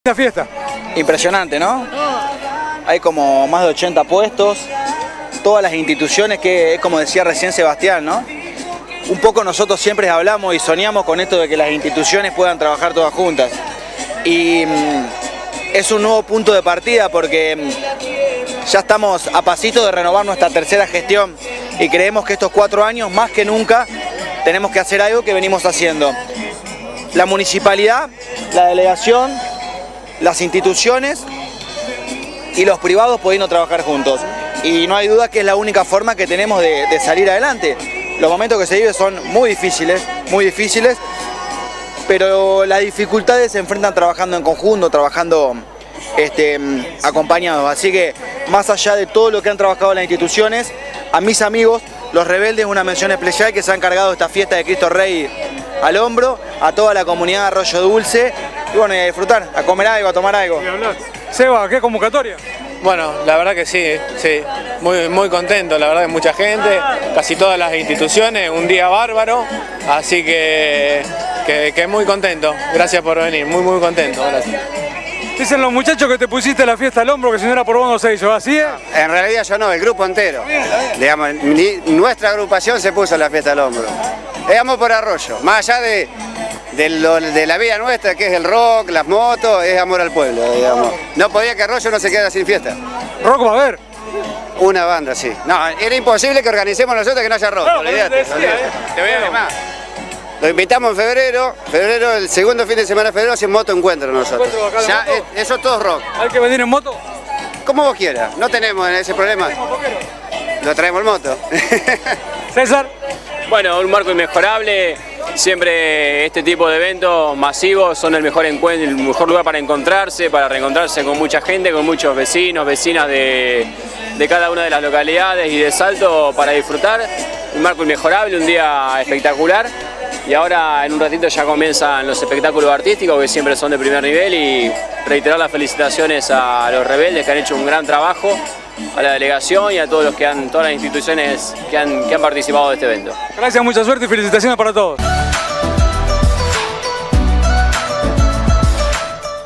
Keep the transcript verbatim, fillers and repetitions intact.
La fiesta. Impresionante, ¿no? Hay como más de ochenta puestos, todas las instituciones que, es como decía recién Sebastián, ¿no? Un poco nosotros siempre hablamos y soñamos con esto de que las instituciones puedan trabajar todas juntas. Y mm, es un nuevo punto de partida porque mm, ya estamos a pasito de renovar nuestra tercera gestión y creemos que estos cuatro años, más que nunca, tenemos que hacer algo que venimos haciendo. La municipalidad, la delegación, las instituciones y los privados pudiendo trabajar juntos. Y no hay duda que es la única forma que tenemos de, de salir adelante. Los momentos que se viven son muy difíciles, muy difíciles, pero las dificultades se enfrentan trabajando en conjunto, trabajando este, acompañados. Así que más allá de todo lo que han trabajado las instituciones, a mis amigos, los rebeldes, una mención especial que se han encargado de esta fiesta de Cristo Rey al hombro, a toda la comunidad de Arroyo Dulce, y bueno, y a disfrutar, a comer algo, a tomar algo. Seba, ¿qué convocatoria? Bueno, la verdad que sí, sí, muy, muy contento, la verdad que mucha gente, casi todas las instituciones, un día bárbaro, así que, que, que muy contento, gracias por venir, muy muy contento, gracias. Dicen los muchachos que te pusiste la fiesta al hombro, que si no era por vos no se hizo, ¿así es? En realidad yo no, el grupo entero. Digamos, nuestra agrupación se puso la fiesta al hombro. Es amor por Arroyo, más allá de, de, lo, de la vida nuestra, que es el rock, las motos, es amor al pueblo, digamos. No podía que Arroyo no se quedara sin fiesta. ¿Rock va a haber? Una banda, sí. No, era imposible que organicemos nosotros que no haya rock, no, olvídate. Decía, olvídate. ¿eh? Te voy a decir más. Lo invitamos en febrero, febrero, el segundo fin de semana de febrero, hacen moto encuentro nosotros. ¿Encuentro Ya, moto? Es, eso es todo rock. ¿Hay que venir en moto? Como vos quieras, no tenemos ese problema. Lo traemos en moto. César. Bueno, un marco inmejorable, siempre este tipo de eventos masivos son el mejor encuentro, el mejor lugar para encontrarse, para reencontrarse con mucha gente, con muchos vecinos, vecinas de, de cada una de las localidades y de Salto para disfrutar. Un marco inmejorable, un día espectacular. Y ahora en un ratito ya comienzan los espectáculos artísticos que siempre son de primer nivel y reiterar las felicitaciones a los rebeldes que han hecho un gran trabajo, a la delegación y a todos los que han, todas las instituciones que han, que han participado de este evento. Gracias, mucha suerte y felicitaciones para todos.